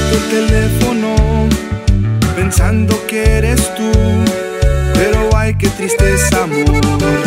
Contesto el teléfono pensando que eres tú, pero ay, qué tristeza, amor,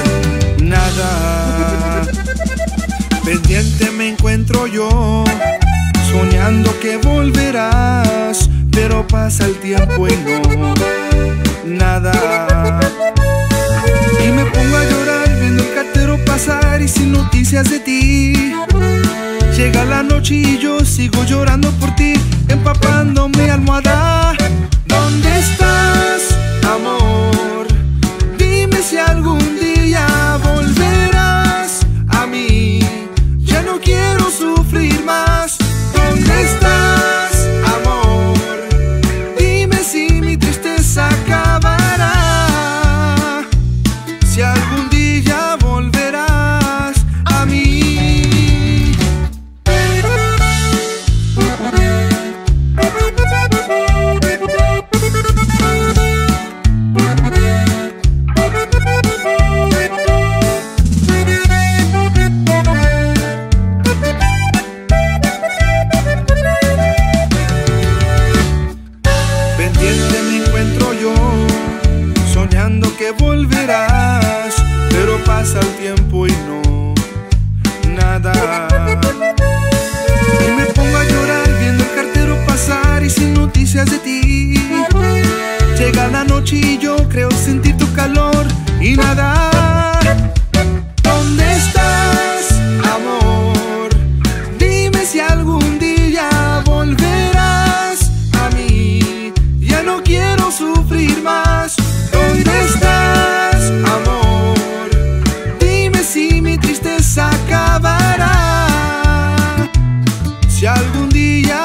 nada. Pendiente me encuentro yo, soñando que volverás, pero pasa el tiempo y no, nada. Y me pongo a llorar viendo el cartero pasar y sin noticias de ti. Llega la noche y yo sigo llorando por ti, empapando mi almohada. ¿Dónde estás, amor? Dime si algún día volverás a mí. Ya no quiero sufrir más. ¿Dónde estás, amor? Dime si mi tristeza acabará. Si algún día volverás a mí. Soñando que volverás, pero pasa el tiempo y no, nada. Y me pongo a llorar viendo el cartero pasar y sin noticias de ti. Llega la noche y yo creo sentir tu calor y nada. ¿Dónde estás, amor? Dime si algún día volverás a mí. Ya no quiero sufrir más. ¿Dónde estás, amor? Dime si mi tristeza acabará. Si algún día